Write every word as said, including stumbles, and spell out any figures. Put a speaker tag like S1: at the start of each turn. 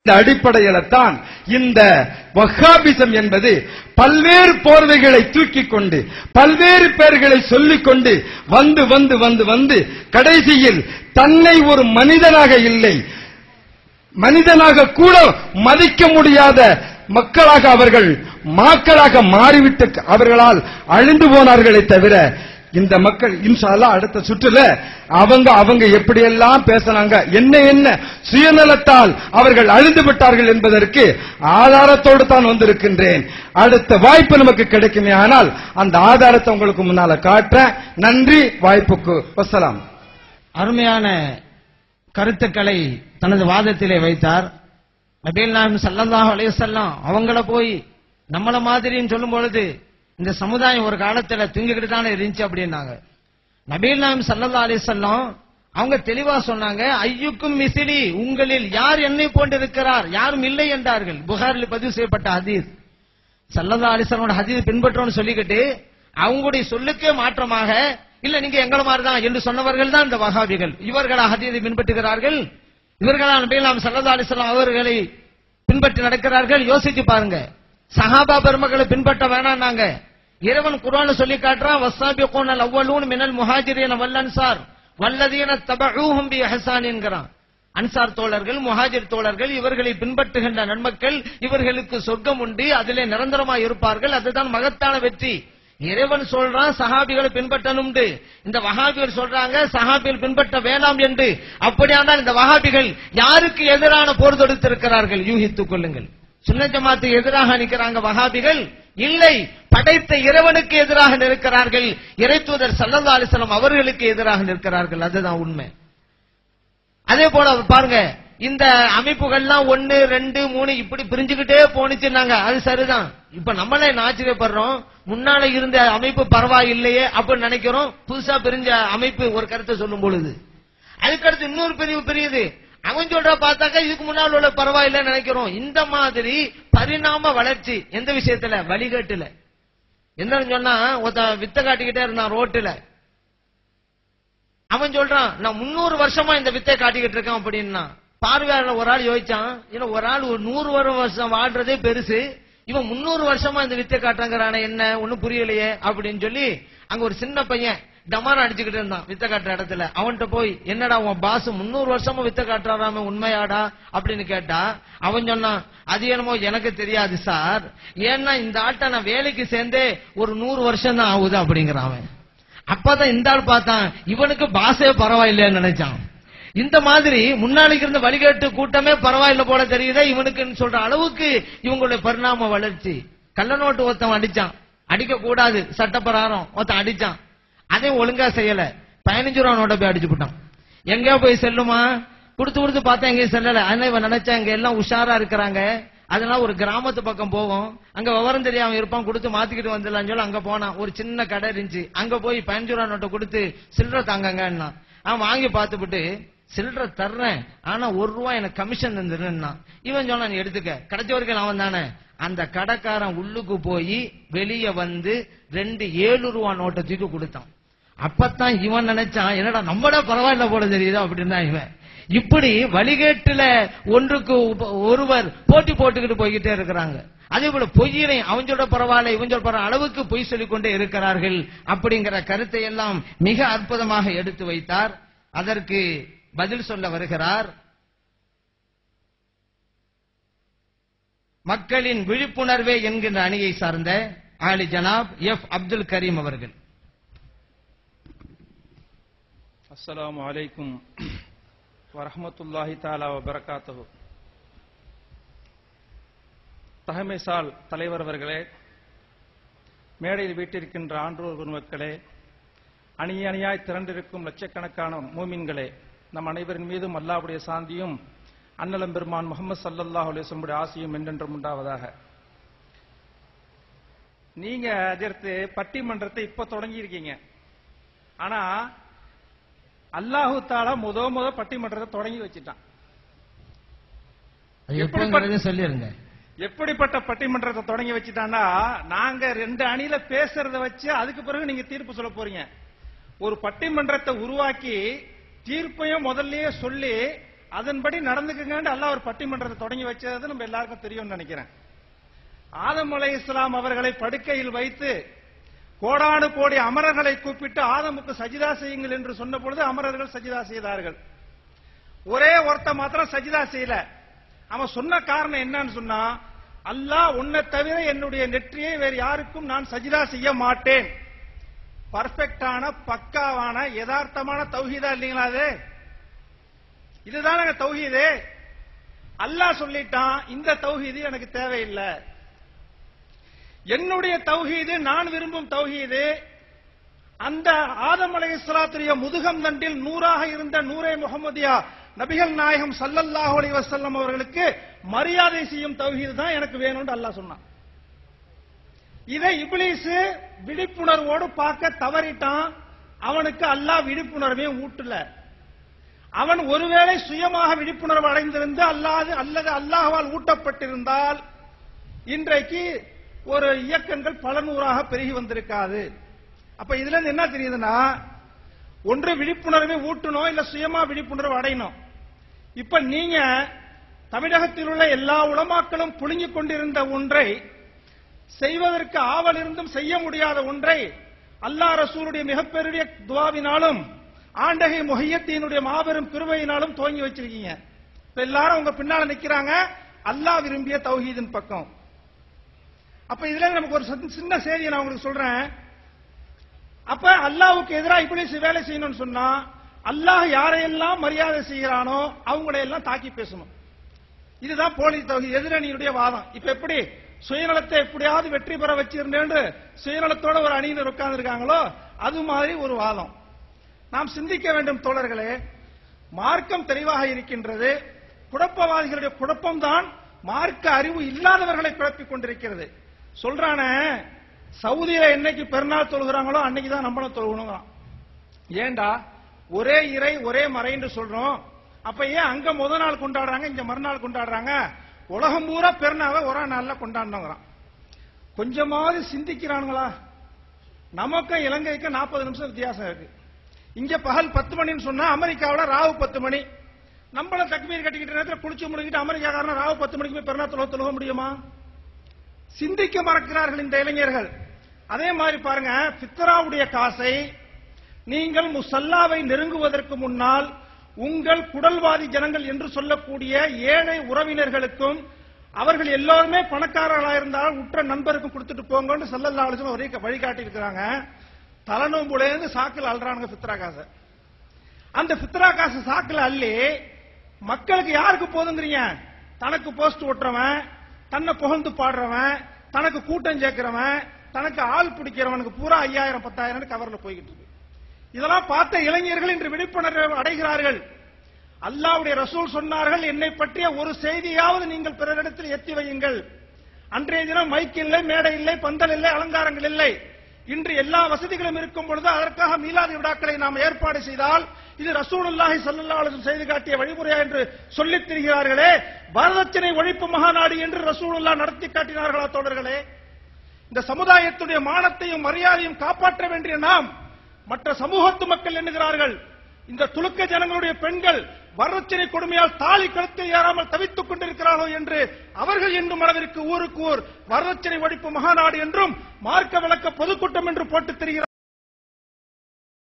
S1: இந்த அடிப்படையில தான் இந்த வஹாபிசம் என்பது பல்வேறு போர்வைகளை தூக்கி கொண்டு பல்வேறு பெயர்களை சொல்லிக் கொண்டு வந்து வந்து வந்து வந்து கடைசியில் தன்னை ஒரு மனிதனாக இல்லை மனிதனாக கூட மதிக்க முடியாத மக்களாக அவர்கள் மக்களாக மாறிவிட்டு அவர்களால் அழிந்து போனார்களே தவிர இந்த மக்கள் இன்ஷா அல்லாஹ் அடுத்த சுற்றுல அவங்க அவங்க எப்படியெல்லாம் பேசினாங்க என்ன என்ன சுயநலத்தால் அவர்கள் அழிந்து விட்டார்கள் என்பதற்கு ஆதாரத்தோடு தான் வந்திருக்கின்றேன். அடுத்த வாய்ப்பு நமக்கு கிடைக்குமே ஆனால் அந்த ஆதாரத்தை உங்களுக்கு முன்னால காட்டுறேன். நன்றி வாய்ப்புக்கு. வஸ்ஸலாம்.
S2: அருமையான கருத்துக்களை தனது வாதத்திலே வைத்தார். நபிகள் நாயகம் ஸல்லல்லாஹு அலைஹி வஸல்லம் அவங்கள போய் நம்மள மாதிரின்னு சொல்லும் பொழுது இந்த சமுதாயம் ஒரு காலத்துல தூங்கிக்கிட்டு தானே இருந்துச்சு அப்படின்னாங்க. நபிகள் நாயகம் ஸல்லல்லாஹு அலைஹி வஸல்லம் அவங்க தெளிவா சொன்னாங்க, ஐயுக்கும் மிஸ்லி, உங்களில் யார் என்னை போன்றிருக்கிறார், யாரும் இல்லை என்றார்கள். புகாரில் பதிவு செய்யப்பட்ட ஹதீஸ். ஸல்லல்லாஹு அலைஹி வஸல்லம் ஹதீஸ் பின்பற்றோம்னு சொல்லிக்கிட்டு அவங்களுடைய சொல்லுக்கே மாற்றமாக இல்ல நீங்க எங்கள மாதிரி தான் என்று சொன்னவர்கள் தான் இந்த வஹாபிகள். இவர்களா ஹதீஸை பின்பற்றுகிறார்கள்? இவர்களா நபிகள் நாயகம் ஸல்லல்லாஹு அலைஹி வஸல்லம் அவர்களை பின்பற்றி நடக்கிறார்கள்? யோசிச்சு பாருங்க. சஹாபா பெருமக்களை பின்பற்ற வேணாம்னாங்க. இறைவன் குர்ஆன்ல சொல்லி காட்டுறான், வஸ்ஸாபிகூனல் அவ்வலூன் மினல் முஹாஜிரீன வல் அன்சார் வல்லதீன தபஊஹும் பிஇஹ்சான் என்கிறான். அன்சார் தோழர்கள் முஹாஜிர் தோழர்கள் இவர்களை பின்பற்றுகின்ற நன்மக்கள் இவர்களுக்கு சொர்க்கம் உண்டு, அதிலே நிரந்தரமாக இருப்பார்கள். அதுதான் மகத்தான வெற்றி. இறைவன் சொல்றான் சஹாபிகளை பின்பற்றணும். இந்த வஹாபிகள் சொல்றாங்க சஹாபிகள் பின்பற்ற வேண்டாம் என்று. அப்படியானால் இந்த வஹாபிகள் யாருக்கு எதிரான போர் தொடுத்திருக்கிறார்கள்? யூகித்துக் கொள்ளுங்கள். சுன்னத் ஜமாத்துக்கு எதிராக நிற்கிறாங்க வஹாபிகள்? இல்லை, படைத்த இறைவனுக்கு எதிராக நிற்கிறார்கள். இறைத்தூதர் ஸல்லல்லாஹு அலைஹி வஸல்லம் அவர்களுக்கு எதிராக நிற்கிறார்கள். அதுதான் உண்மை. அதே போல பாருங்க, இந்த அமைப்புகள்லாம் ஒன்னு ரெண்டு மூணு இப்படி பிரிஞ்சுக்கிட்டே போனுச்சுன்னாங்க. அது சரிதான். இப்ப நம்மளே ஆச்சரியப்படுறோம், முன்னால இருந்த அமைப்பு பரவாயில்லையே அப்படின்னு நினைக்கிறோம். புதுசா பிரிஞ்ச அமைப்பு ஒரு கருத்தை சொல்லும் பொழுது அதுக்கடுத்து இன்னொரு பிரிவு பிரியுது. அவன் சொல்ற பார்த்தாக்கா இதுக்கு முன்னால் உள்ள பரவாயில்லைன்னு நினைக்கிறோம். இந்த மாதிரி பரிணாம வளர்ச்சி எந்த விஷயத்துல? வழிகாட்டுல. என்னன்னு சொன்னா ஒருத்த வித்த காட்டிக்கிட்டே இருந்தான் ரோட்டுல. அவன் சொல்றான் நான் முன்னூறு வருஷமா இந்த வித்தை காட்டிக்கிட்டு இருக்கேன் அப்படின்னா. பார்வையாளர் ஒரு ஆள் யோசிச்சான், ஏன்னா ஒரு ஆள் ஒரு நூறு வருஷம் வாழ்றதே பெருசு, இவன் முன்னூறு வருஷமா இந்த வித்தை காட்டுறாங்கிறான என்ன ஒன்னும் புரியலையே அப்படின்னு சொல்லி அங்க ஒரு சின்ன பையன் டமாரம் அடிச்சுக்கிட்டு இருந்தான் வித்த காட்டுற இடத்துல. அவன்கிட்ட போய் என்னடா உன் பாஸ் முன்னூறு வருஷமா வித்த காட்டுறாராம உண்மையாடா அப்படின்னு கேட்டா அவன் சொன்னான், அது என்னமோ எனக்கு தெரியாது சார், ஏன்னா இந்த ஆட்டை நான் வேலைக்கு சேர்ந்தே ஒரு நூறு வருஷம் தான் ஆகுது அப்படிங்கிறான் அவன். அப்பதான் இந்த ஆள் பார்த்தான், இவனுக்கு பாஸே பரவாயில்லைன்னு நினைச்சான். இந்த மாதிரி முன்னாளிக்கு இருந்த வழிகாட்டு கூட்டமே பரவாயில்ல போல தெரியுதா இவனுக்குன்னு சொல்ற அளவுக்கு இவங்களுடைய பரிணாம வளர்ச்சி. கள்ள நோட்டு ஒருத்தன் அடிச்சான், அடிக்க கூடாது சட்டப்பிரகாரம் ஒருத்தன் அடிச்சான், அதே ஒழுங்கா செய்யல, பதினஞ்சு ரூபா நோட்டை போய் அடிச்சு போட்டான். எங்கேயோ போய் செல்லுமா? கொடுத்து கொடுத்து பார்த்தா எங்கேயும் செல்லல. அதனால இவன் நினைச்சா இங்க எல்லாம் உஷாரா இருக்கிறாங்க, அதனால ஒரு கிராமத்து பக்கம் போவோம், அங்க விவரம் தெரியாம இருப்பான், கொடுத்து மாத்திக்கிட்டு வந்துடலாம்னு சொல்லி அங்க போனான். ஒரு சின்ன கடை இருந்துச்சு, அங்க போய் பதினஞ்சு ரூபா நோட்டை கொடுத்து சில்லற தாங்கங்கன்னா அவன் வாங்கி பார்த்துட்டு சில்லற தர்றேன், ஆனா ஒரு ரூபா எனக்கு கமிஷன் தந்துருன்னா. இவன் சொன்னா நீ எடுத்துக்க, கிடைச்ச வரைக்கும் அவன் தானே. அந்த கடைக்காரன் உள்ளுக்கு போய் வெளியே வந்து ரெண்டு ஏழு ரூபா நோட்டை தூக்கி கொடுத்தான். அப்பத்தான் இவன் நினைச்சான், என்னடா நம்மளா பரவாயில்ல போல தெரியுதா அப்படின்னா இவன். இப்படி வழிகேட்டுல ஒன்றுக்கு ஒருவர் போட்டி போட்டுக்கிட்டு போய்கிட்டே இருக்கிறாங்க. அதே போல பொய்யினை அவன் சொல்ற பரவாயில்ல இவன் சொல்ற பரவாயில்ல அளவுக்கு பொய் சொல்லிக் கொண்டே இருக்கிறார்கள் அப்படிங்கிற கருத்தை எல்லாம் மிக அற்புதமாக எடுத்து வைத்தார். அதற்கு பதில் சொல்ல வருகிறார் மக்களின் விழிப்புணர்வே என்கின்ற அணியை சார்ந்த ஆலி ஜனாப் எஃப் அப்துல் கரீம் அவர்கள்.
S3: அஸ்ஸலாமு அலைக்கும் வரஹ்மத்துல்லாஹி தஆலா வபரகாத்துஹு. தஹமேசால் தலைவர் அவர்களே, மேடையில் வீட்டிருக்கின்ற ஆன்றோர் பெருமக்களே, அணி அணியாய் திரண்டிருக்கும் லட்சக்கணக்கான மூமின்களே, நம் அனைவரின் மீதும் அல்லாஹ்வுடைய சாந்தியும் அன்னலம் பெருமான் முஹம்மது ஸல்லல்லாஹு அலைஹி வஸல்லம் ஆசியும் என்றென்றும் உண்டாவதாக. நீங்க அதற்கு பட்டிமன்றத்தை இப்ப தொடங்கி இருக்கீங்க, ஆனா அல்லாஹு தஆலா முத முத பட்டிமன்றத்தை தொடங்கி வச்சிட்டான்.
S2: சொல்லிருங்க
S3: எப்படிப்பட்ட பட்டிமன்றத்தை தொடங்கி வச்சிட்டான்னா, நாங்க ரெண்டு அணியில பேசுறத வச்சு அதுக்கு பிறகு நீங்க தீர்ப்பு சொல்ல போறீங்க. ஒரு பட்டிமன்றத்தை உருவாக்கி தீர்ப்பையும் முதல்லயே சொல்லி அதன்படி நடந்துக்குங்க அல்லாஹ் ஒரு பட்டிமன்றத்தை தொடங்கி வச்சது நம்ம எல்லாருக்கும் தெரியும்னு நினைக்கிறேன். ஆதம் அலைஹிஸ்ஸலாம் அவர்களை படுக்கையில் வைத்து கோடானு கோடி அமரர்களை கூப்பிட்டு ஆதமுக்கு சஜிதா செய்யுங்கள் என்று சொன்ன பொழுது அமரர்கள் சஜிதா செய்தார்கள். ஒரே ஒருத்த மாத்திரம் சஜிதா செய்யல. அவன் சொன்ன காரணம் என்னன்னு சொன்னா, அல்லாஹ் உன்னை தவிர என்னுடைய நெற்றியை வேறு யாருக்கும் நான் சஜிதா செய்ய மாட்டேன். பர்ஃபெக்டான பக்காவான யதார்த்தமான தௌஹீதா இல்லீங்களா? அது இதுதானங்க தௌஹீது. அல்லாஹ் சொல்லிட்டான், இந்த தௌஹீது எனக்கு தேவையில்லை. என்னுடைய தௌஹீது, நான் விரும்பும் தௌஹீது, அந்த ஆதம் அலைஹிஸ்ஸலாத்துடைய முதுகம் தண்டில் நூறாக இருந்த நூரே முஹம்மதியா நபிகள் நாயகம் ஸல்லல்லாஹு அலைஹி வஸல்லம் அவர்களுக்கு மரியாதை செய்யும் தௌஹீது தான் எனக்கு வேணும்னு அல்லாஹ் சொன்னான். இதை இப்லீஸ் விழிப்புணர்வோடு பார்க்க தவறிட்டான். அவனுக்கு அல்லாஹ் விழிப்புணர்வே ஊட்டல. அவன் ஒருவேளை சுயமாக விழிப்புணர்வு அடைந்திருந்து அல்லாது அல்லது அல்லாஹ்வால் ஊட்டப்பட்டிருந்தால் இன்றைக்கு ஒரு இயக்கங்கள் பல நூறாக பெருகி வந்திருக்காது. அப்ப இதுல இருந்து என்ன தெரியுதுன்னா, ஒன்று விழிப்புணர்வை ஊட்டணும், இல்ல சுயமா விழிப்புணர்வு அடையணும். இப்ப நீங்க தமிழகத்தில் உள்ள எல்லா உலமாக்களும் புழுங்கிக் கொண்டிருந்த ஒன்றை, செய்வதற்கு ஆவல் இருந்தும் செய்ய முடியாத ஒன்றை அல்லாஹ் ரசூலுடைய மிகப்பெரிய துஆவினாலும் ஆண்டகை முஹையத்தீனுடைய மாபெரும் கிருபையினாலும் துவங்கி வச்சிருக்கீங்க. இப்ப எல்லாரும் உங்க பின்னால நிக்கிறாங்க அல்லாஹ் விரும்பிய தௌஹீதின் பக்கம். அப்ப இதுல நமக்கு ஒரு சின்ன செய்தியை நான் உங்களுக்கு சொல்றேன். அப்ப அல்லாஹ்வுக்கு எதிராக இப்லீஸ் வேலை செய்யணும்னு சொன்னா, அல்லாஹ் யாரையெல்லாம் மரியாதை செய்கிறானோ அவங்களை எல்லாம் தாக்கி பேசணும். இதுதான் போலி தௌஹீத் எதிரணியுடைய வாதம். இப்ப எப்படி சுயநலத்தை எப்படியாவது வெற்றி பெற வச்சிருந்தேன் சுயநலத்தோட ஒரு அணியினர் உட்கார்ந்து இருக்காங்களோ அது மாதிரி ஒரு வாதம். நாம் சிந்திக்க வேண்டும் தோழர்களே. மார்க்கம் தெளிவாக இருக்கின்றது. குழப்பவாதிகளுடைய குழப்பம்தான் மார்க்க அறிவு இல்லாதவர்களை குழப்பிக் கொண்டிருக்கிறது. சொல்றான சவுதியில என்னைக்கு பெருநாள் தொழுகிறாங்களோ அன்னைக்கு தான் நம்மளும் தொழுகணும். ஏண்டா ஒரே இறை ஒரே மறை என்று சொல்றோம். அப்ப ஏன் அங்க முத நாள் கொண்டாடுறாங்க, இங்க மறுநாள் கொண்டாடுறாங்க? உலகம் பூரா பெருநாளை ஒரே நாள்ல கொண்டாடுறான். கொஞ்சமாவது சிந்திக்கிறானுங்களா? நமக்கும் இலங்கைக்கும் நாற்பது நிமிஷம் வித்தியாசம் இருக்கு. இங்க பகல் பத்து மணின்னு சொன்னா அமெரிக்காவில் ராவு பத்து மணி. நம்மள தக்பீர் கட்டிக்கிட்ட நேரத்தில் குளிச்சு முடிக்கிட்டு அமெரிக்காக்காரன் ராவு பத்து மணிக்கு போய் பெருநாள் தொழுக தொழுக முடியுமா? சிந்திக்க மறக்கிறார்கள் இந்த இளைஞர்கள். அதே மாதிரி பாருங்க, ஃபித்ராவுடைய காசை நீங்கள் முசல்லாவை நெருங்குவதற்கு முன்னால் உங்கள் குடல்வாதி ஜனங்கள் என்று சொல்லக்கூடிய ஏழை உறவினர்களுக்கும் அவர்கள் எல்லோருமே பணக்காரர்களாக இருந்தால் உற்ற நண்பருக்கும் கொடுத்துட்டு போங்கன்னு ஸல்லல்லாஹு அலைஹி வஸல்லம் வழிகாட்டி இருக்கிறாங்க. தலைநோம்புலேருந்து சாக்கில் அல்றானுங்க ஃபித்ரா காசை. அந்த ஃபித்ரா காசு சாக்கில் அள்ளி மக்களுக்கு யாருக்கு போதுங்கிறீங்க? தனக்கு போஸ்ட் ஓட்டுறவன், தன்னை புகழ்ந்து பாடுறவன், தனக்கு கூட்டம் சேர்க்கிறவன், தனக்கு ஆள் பிடிக்கிறவனுக்கு பூரா ஐயாயிரம் பத்தாயிரம் கவர்ல போய்கிட்டு இருக்கு. இதெல்லாம் பார்த்த இளைஞர்கள் இன்று விழிப்புணர்வு அடைகிறார்கள். அல்லாஹ்வுடைய ரசூல் சொன்னார்கள், என்னை பற்றிய ஒரு செய்தியாவது நீங்கள் பிறரிடத்தில் எத்தி வையுங்கள். அன்றைய தினம் மைக் இல்லை, மேடை இல்லை, பந்தல் இல்லை, அலங்காரங்கள் இல்லை. இன்று எல்லா வசதிகளும் இருக்கும் பொழுது அதற்காக மீலாது விழாக்களை நாம் ஏற்பாடு செய்தால் இது ரசூலுல்லாஹி ஸல்லல்லாஹு அலைஹி வஸல்லம் செய்து காட்டிய வழிமுறையா என்று சொல்லித் திரிகிறார்களே. வரதட்சணை ஒழிப்பு மகாநாடு என்று ரசூலுல்லாஹ் நடத்தி காட்டினார்களா தோழர்களே? இந்த சமுதாயத்துடைய மானத்தையும் மரியாதையும் காப்பாற்ற வேண்டிய நாம் மற்ற சமூகத்து மக்கள் எண்ணுகிறார்கள், இந்த துலுக்க ஜனங்களுடைய பெண்கள் வரதட்சணை கொடுமையால் தாலி கழுத்தில் ஏறாமல் தவித்துக் கொண்டிருக்கிறார்கள் என்று அவர்கள் எண்ணும் அளவிற்கு ஊருக்கு ஊர் வரதட்சணை ஒழிப்பு மகாநாடு என்றும் மார்க்க விளக்க பொதுக்கூட்டம் என்று போட்டுத் திரிகிறார்கள்.